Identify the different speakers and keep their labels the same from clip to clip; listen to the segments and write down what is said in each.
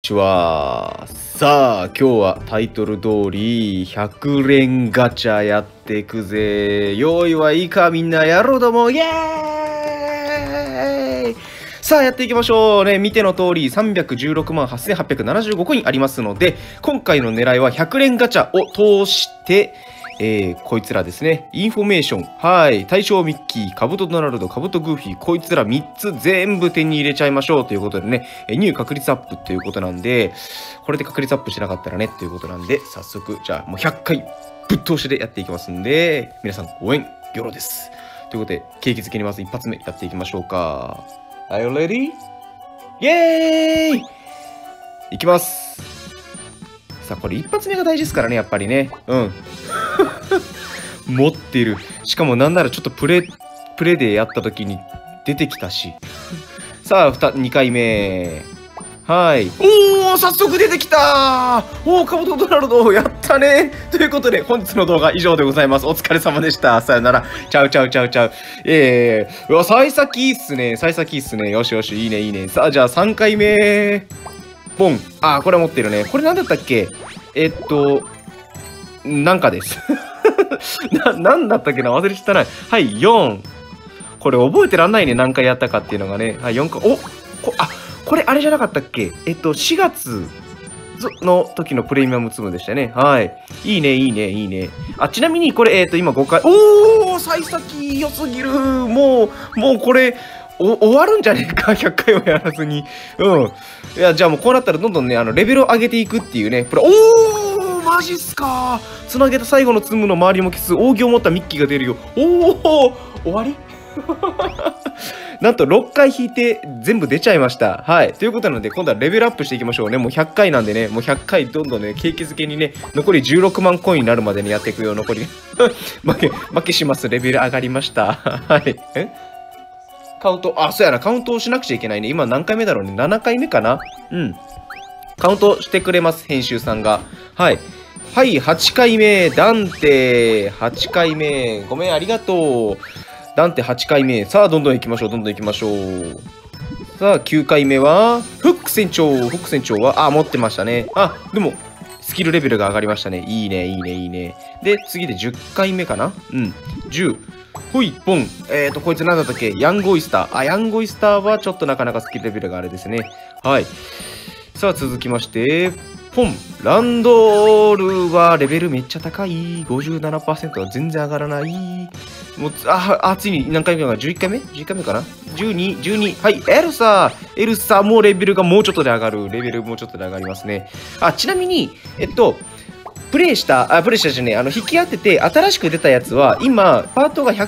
Speaker 1: ちは。さあ、今日はタイトル通り100連ガチャやっていくぜ。用意はいいかみんなやろうども。イエーイ。さあ、やっていきましょうね。見ての通り316万8875コインありますので、今回の狙いは100連ガチャを通して、こいつらですね。インフォメーション。はい。大将ミッキー、カブトドナルド、カブトグーフィー、こいつら3つ全部手に入れちゃいましょうということでね、入確率アップということなんで、これで確率アップしなかったらね、ということなんで、早速、じゃあもう100回ぶっ通しでやっていきますんで、皆さん応援よろです。ということで、景気づけにまず一発目やっていきましょうか。Are you ready? イエーイいきます。さあ、これ一発目が大事ですからね、やっぱりね。持ってる。しかもなんならちょっとプレでやった時に出てきたし。さあ、2回目。はい。おー、早速出てきたー。おー、カブトドナルド、やったね。ということで、本日の動画以上でございます。お疲れ様でした。さよなら。ちゃう。うわ、幸先いいっすね。幸先いいっすね。よしよし、いいね、いいね。さあ、じゃあ3回目。ボン。あー、これ持ってるね。これなんだったっけ？なんかです。なんだったっけな、忘れちゃったな。はい、4。これ覚えてらんないね、何回やったかっていうのがね。はい、4回。これあれじゃなかったっけ？4月の時のプレミアムツムでしたね。はい。いいね。あ、ちなみにこれ、今5回。おー、幸先良すぎる。もうこれ、終わるんじゃねえか、100回もやらずに。いや、じゃあもうこうなったらどんどんね、レベルを上げていくっていうね。おー、マジっすか。つなげた最後のツムの周りも消す扇を持ったミッキーが出るよ。おー、終わりなんと6回引いて全部出ちゃいました。はい。ということなので、今度はレベルアップしていきましょうね。もう100回なんでね、もう100回どんどんね、景気づけにね、残り16万コインになるまでにやっていくよ。残り。負けします。レベル上がりました。はい。カウント、そうやな、カウントをしなくちゃいけないね。今何回目だろうね。7回目かな。カウントしてくれます、編集さんが。はい。はい、8回目、ダンテ、8回目。ごめん、ありがとう。ダンテ8回目。さあ、どんどん行きましょう。さあ、9回目は、フック船長。フック船長は、持ってましたね。でも、スキルレベルが上がりましたね。いいね。で、次で10回目かな。10。ほい、ポン。こいつ何だったっけ？ヤングオイスター。ヤングオイスターはちょっとなかなかスキルレベルがあれですね。はい。さあ、続きまして、ポン。ランドールはレベルめっちゃ高い。57% は全然上がらない。もう、ついに何回目かな？ 11 回目 ?11 回目かな？ 12。はい、エルサもレベルがもうちょっとで上がる。レベルもうちょっとで上がりますね。ちなみに、プレイしたじゃねえ、引き当てて、新しく出たやつは、今、パートが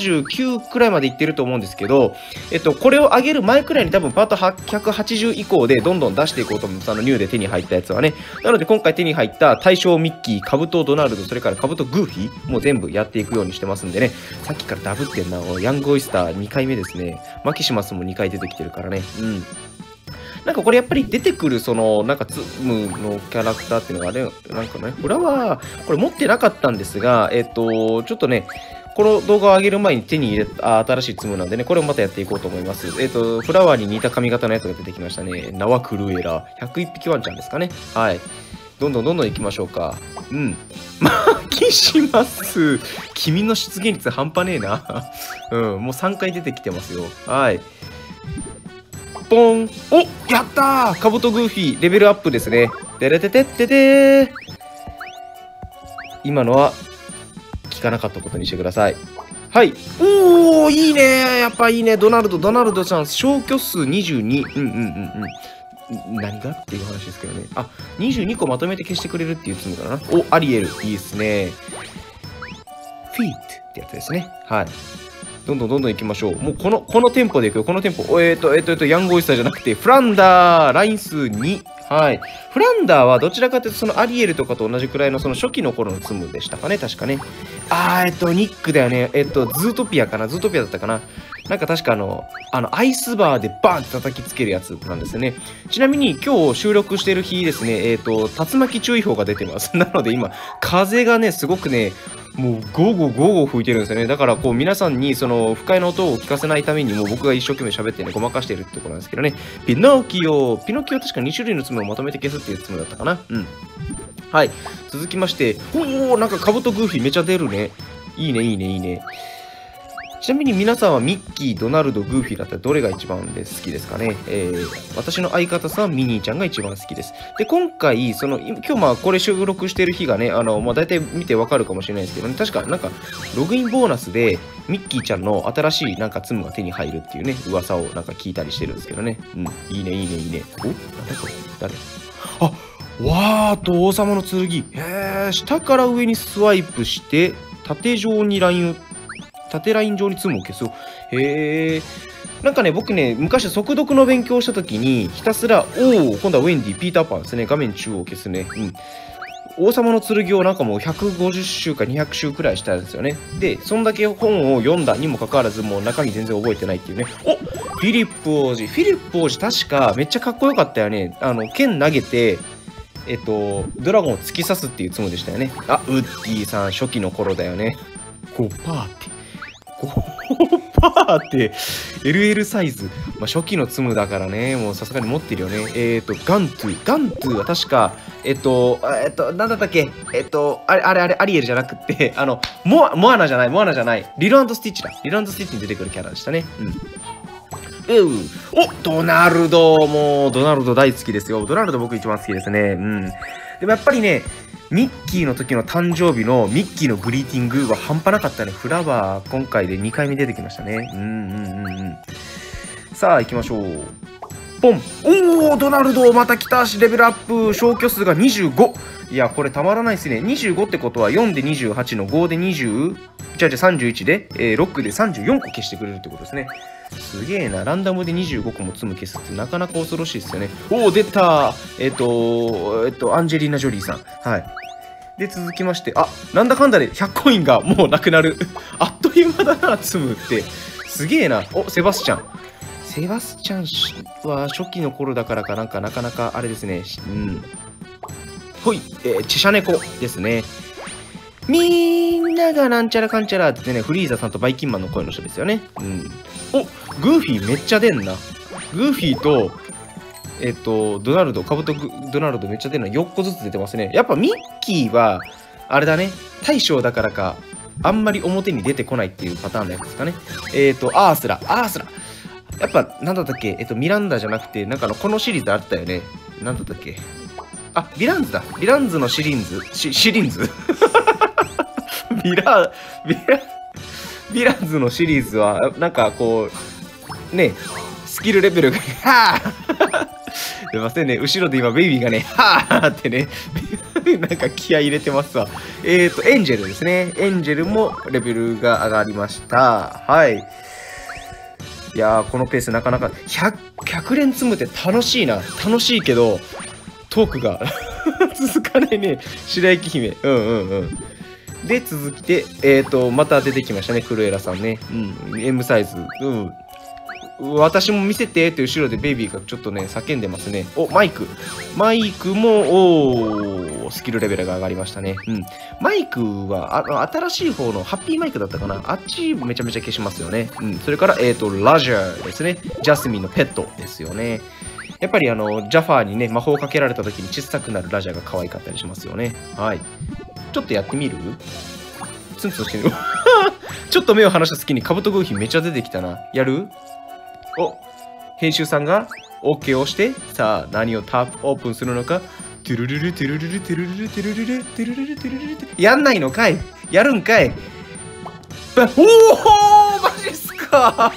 Speaker 1: 179くらいまでいってると思うんですけど、これを上げる前くらいに多分パート180以降でどんどん出していこうと思うんです。ニューで手に入ったやつはね。なので、今回手に入った大将ミッキー、カブトドナルド、それからカブトグーフィーも全部やっていくようにしてますんでね。さっきからダブってんな。ヤングオイスター2回目ですね。マキシマスも2回出てきてるからね。なんかこれやっぱり出てくるなんかツムのキャラクターっていうのがね、なんかね、フラワー、これ持ってなかったんですが、ちょっとね、この動画を上げる前に手に入れた新しいツムなんでね、これをまたやっていこうと思います。フラワーに似た髪型のやつが出てきましたね。ナワクルエラ。101匹ワンちゃんですかね。はい。どんどん行きましょうか。マキシマス。君の出現率半端ねえな。もう3回出てきてますよ。はい。ポン。やったー！カブトグーフィー、レベルアップですね。でれててっててー。今のは、聞かなかったことにしてください。はい。おー、いいね。やっぱいいね。ドナルドちゃん、消去数22。何がっていう話ですけどね。22個まとめて消してくれるっていうつもりかな。アリエル。いいですね。フィートってやつですね。はい。どんどん行きましょう。もうこのテンポでいくよ。このテンポ。ヤングオイスターじゃなくて、フランダー、ライン数2。はい。フランダーはどちらかというと、そのアリエルとかと同じくらいのその初期の頃のツムでしたかね、確かね。ニックだよね。ズートピアかな。ズートピアだったかな。 なんか確かアイスバーでバーンって叩きつけるやつなんですよね。ちなみに今日収録してる日ですね、竜巻注意報が出てます。なので今、風がね、すごくね、もうゴーゴーゴーゴー吹いてるんですよね。だからこう皆さんにその不快な音を聞かせないためにもう僕が一生懸命喋ってね、ごまかしてるってことなんですけどね。ピノキオ確か2種類の爪をまとめて消すっていう爪だったかな。うん。はい。続きまして、なんかカブトグーフィーめちゃ出るね。いいね、いいね、いいね。ちなみに皆さんはミッキー、ドナルド、グーフィーだったらどれが一番で好きですかね。私の相方さんはミニーちゃんが一番好きです。で、今回、今日まあこれ収録してる日がね、大体見てわかるかもしれないですけどね、確かなんかログインボーナスでミッキーちゃんの新しいなんかツムが手に入るっていうね、噂をなんか聞いたりしてるんですけどね。うん、いいね、いいね、いいね。お、誰これ誰あ、わーと王様の剣。下から上にスワイプして、縦ライン上にツムを消す。なんかね、僕ね、昔速読の勉強したときに、ひたすら、今度はウェンディ、ピーターパンですね。画面中央を消すね。うん。王様の剣をなんかもう150週か200週くらいしたんですよね。で、そんだけ本を読んだにもかかわらず、もう中身全然覚えてないっていうね。フィリップ王子。フィリップ王子確かめっちゃかっこよかったよね。剣投げて、ドラゴンを突き刺すっていうツムでしたよね。ウッディさん、初期の頃だよね。5%って。5%って、LL サイズ。まあ、初期のツムだからね、もうさすがに持ってるよね。ガントゥは確か、なんだったっけあれ、アリエルじゃなくって、モアナじゃない。リル&スティッチだ。リル&スティッチに出てくるキャラでしたね。ドナルド。もう、ドナルド大好きですよ。ドナルド僕一番好きですね。うん。でもやっぱりね、ミッキーの時の誕生日のミッキーのグリーティングは半端なかったね。フラワー、今回で2回目出てきましたね。さあ、行きましょう。ポン。ドナルド、また来たし、レベルアップ。消去数が25。いや、これたまらないですね。25ってことは4で28の5で31で、6で34個消してくれるってことですね。すげえな。ランダムで25個も積む消すってなかなか恐ろしいですよね。出たアンジェリーナ・ジョリーさん。はい。で、続きまして、なんだかんだで100コインがもうなくなる。あっという間だな、積むって。すげえな。セバスチャン。セバスチャンは初期の頃だからかなんかなかなかあれですね。チシャネコですね。みんながなんちゃらかんちゃらってね、フリーザさんとバイキンマンの声の人ですよね。グーフィーめっちゃ出んな。グーフィーと、ドナルド、ドナルドめっちゃ出るの4個ずつ出てますね。やっぱミッキーは、あれだね、大将だからか、あんまり表に出てこないっていうパターンのやつですかね。アースラ。やっぱ、なんだったっけミランダじゃなくて、なんかこのシリーズあったよね。なんだったっけヴィランズだ。ヴィランズのシリンズヴィランズのシリーズは、なんかこう、ね、スキルレベルが、出ませんね。後ろで今、ベイビーがね、ってね、なんか気合い入れてますわ。エンジェルですね。エンジェルもレベルが上がりました。はい。いやー、このペースなかなか、100連積むって楽しいな。楽しいけど、トークが続かないね。白雪姫。で、続きて、また出てきましたね。クルエラさんね。M サイズ。私も見せてって後ろでベイビーがちょっとね、叫んでますね。マイク。マイクも、スキルレベルが上がりましたね。マイクは、新しい方のハッピーマイクだったかな。あっちめちゃめちゃ消しますよね。それから、ラジャーですね。ジャスミンのペットですよね。やっぱりジャファーにね、魔法をかけられた時に小さくなるラジャーが可愛かったりしますよね。はい。ちょっとやってみる？ツンツンしてみるちょっと目を離した隙にカブトグーフィーめっちゃ出てきたな。やる？編集さんが OK を押して、さあ何をタップオープンするのか。トゥルルルトゥルルルトゥルルルトゥルルルトゥルルルトゥルルルやんないのかい？やるんかい？マジっすか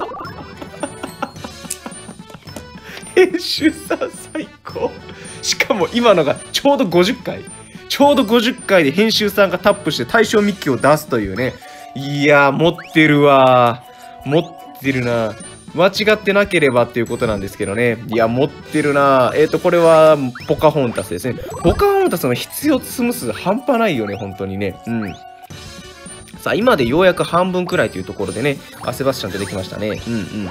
Speaker 1: 編集さん最高。しかも今のがちょうど50回。ちょうど50回で編集さんがタップして対象ミッキーを出すというね。いやー、持ってるわー。持ってるな。間違ってなければっていうことなんですけどね。いや、持ってるな。これはポカホンタスですね。ポカホンタスの必要積む数半端ないよね、本当にね。 さあ、今でようやく半分くらいというところでね、セバスチャン出てきましたね。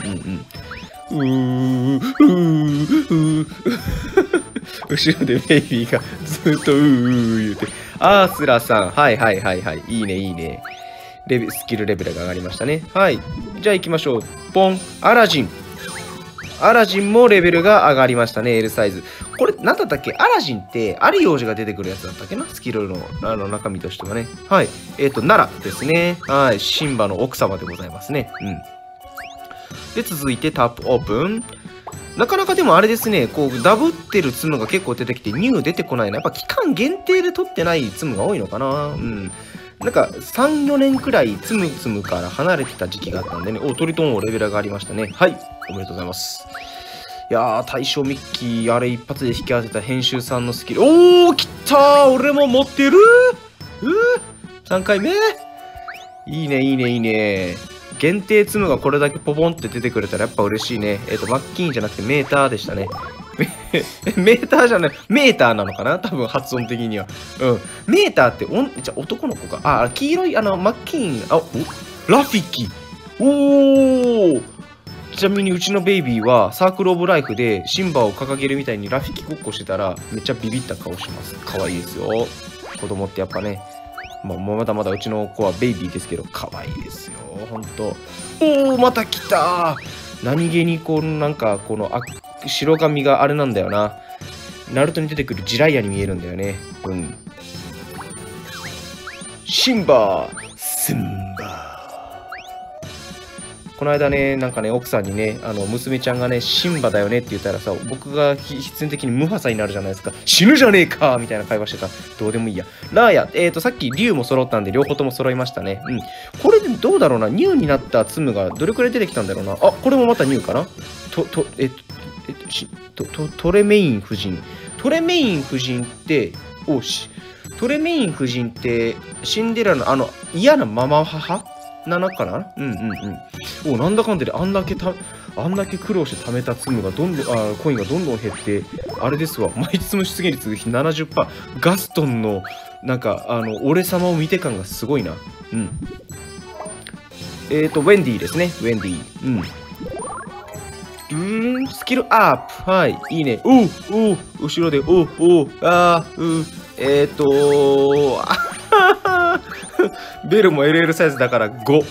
Speaker 1: 後ろでベイビーがずっと言うて。アースラさん。はい。いいね。スキルレベルが上がりましたね。はい。じゃあ行きましょう。ポン。アラジンもレベルが上がりましたね。L サイズ。これ、なんだったっけ？アラジンって、アリ王子が出てくるやつだったっけな？スキルの中身としてはね。はい。奈良ですね。はい。シンバの奥様でございますね。で、続いてタップオープン。なかなかでもあれですね、こう、ダブってるツムが結構出てきて、ニュー出てこないな。やっぱ期間限定で取ってないツムが多いのかな。なんか、3、4年くらいツムツムから離れてた時期があったんでね。トリトン王レベルがありましたね。はい。おめでとうございます。いやー、大将ミッキー、あれ一発で引き当てた編集さんのスキル。来たー、俺も持ってる3回目いいね。限定ツムがこれだけポポンって出てくれたらやっぱ嬉しいね。マッキーンじゃなくてメーターでしたね。メーターじゃない、メーターなのかな多分発音的には。メーターってじゃ男の子か。黄色い、マッキーン、ラフィキ。ちなみにうちのベイビーはサークルオブライフでシンバを掲げるみたいにラフィキごっこしてたらめっちゃビビった顔します。可愛いですよ。子供ってやっぱね。まだまだうちの子はベイビーですけど、可愛いですよ。ほんと。また来た何気になんか、白髪があれなんだよな。ナルトに出てくるジライアに見えるんだよね。シンバこの間ね、なんかね、奥さんにね、娘ちゃんがね、シンバだよねって言ったらさ、僕が必然的にムファサになるじゃないですか。死ぬじゃねえかみたいな会話してた。どうでもいいや。ラーヤ、さっき竜も揃ったんで、両方とも揃いましたね。これでどうだろうな。ニューになったツムがどれくらい出てきたんだろうな。これもまたニューかなトレメイン夫人。トレメイン夫人って、シンデレラの嫌なママ母なのかななんだかんだであんだけ苦労して貯めたツムがコインがどんどん減って、あれですわ、毎ツム出現率 70%。ガストンの、なんか、俺様を見て感がすごいな。ウェンディですね、ウェンディ。スキルアップ。はい、いいね。後ろで、ベルも LL サイズだから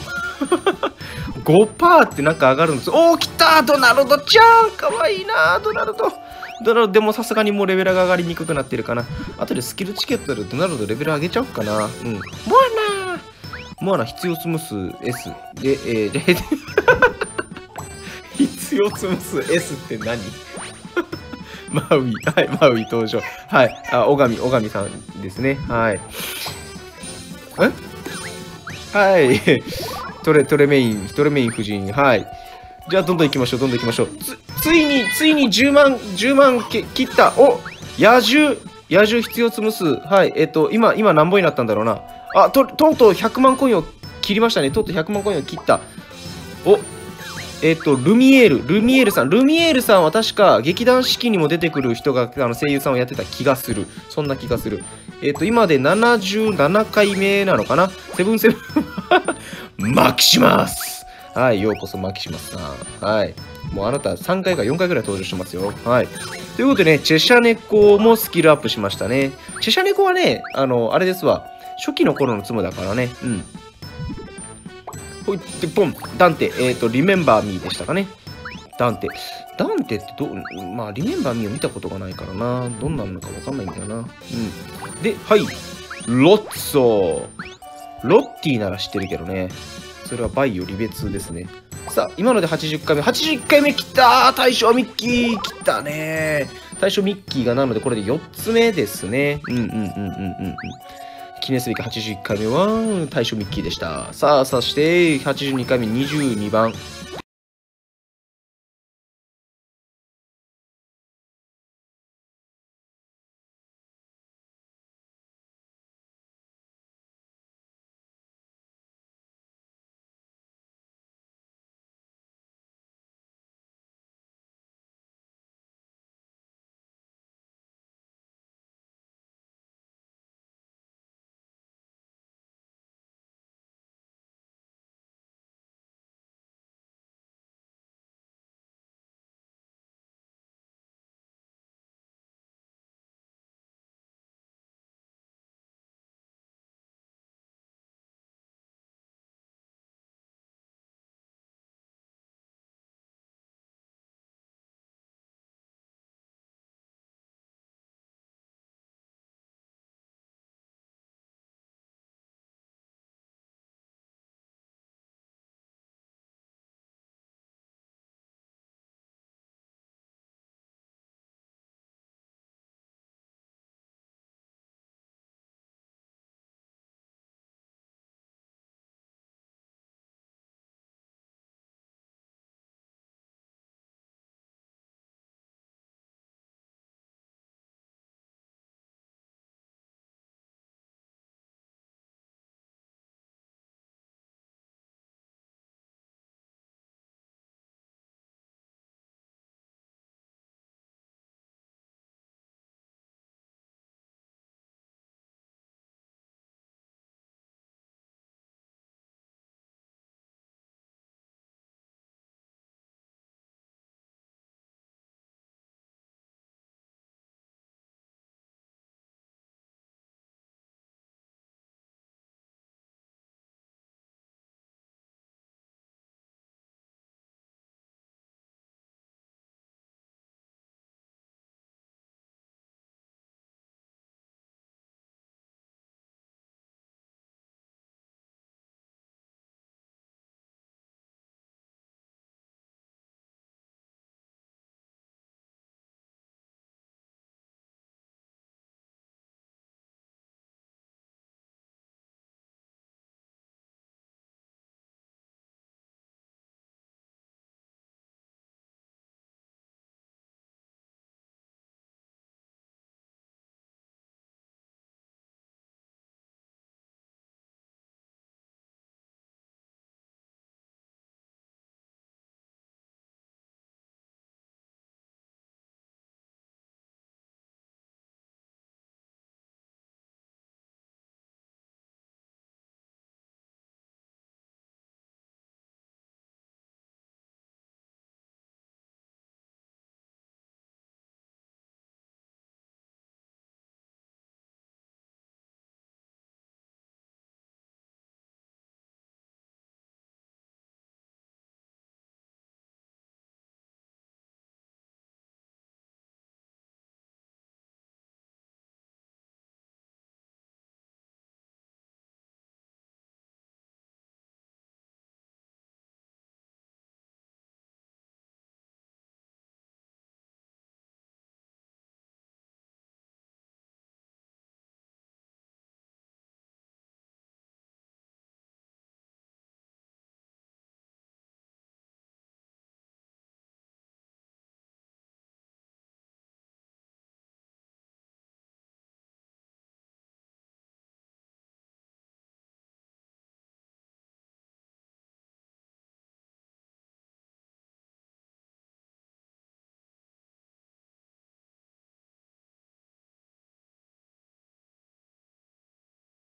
Speaker 1: 5。5% ってなんか上がるんです。来たドナルドちゃんかわいいなドナルド。でもさすがにもうレベルが上がりにくくなってるかな。あとでスキルチケットでドナルドレベル上げちゃおうかな。モアナ必要ツム数 S。で、必要ツム数 S って何マウイ登場。はい。小神さんですね。はい。はい。トレメイン夫人。はい。じゃあ、どんどん行きましょう。ついに10万切った。野獣必要ツム数。はい。今何本になったんだろうな。とうとう100万コインを切りましたね。100万コインを切った。ルミエールさんは確か劇団四季にも出てくる人が声優さんをやってた気がする。そんな気がする。今で77回目なのかな。セブンマキシマス。はい、ようこそマキシマスさん。はい。もうあなた3回か4回ぐらい登場してますよ。はい。ということでね、チェシャネコもスキルアップしましたね。チェシャネコはね、あれですわ。初期の頃のツムだからね。ほいってポンダンテ、リメンバーミーでしたかね。ダンテってリメンバーミーを見たことがないからな。どんなのかわかんないんだよな。で、はい。ロッティなら知ってるけどね。それはバイオ離別ですね。さあ、今ので80回目切った大将ミッキー切ったね。大将ミッキーがなので、これで4つ目ですね。記念すべき81回目は大将ミッキーでした。さあ、そして82回目22番。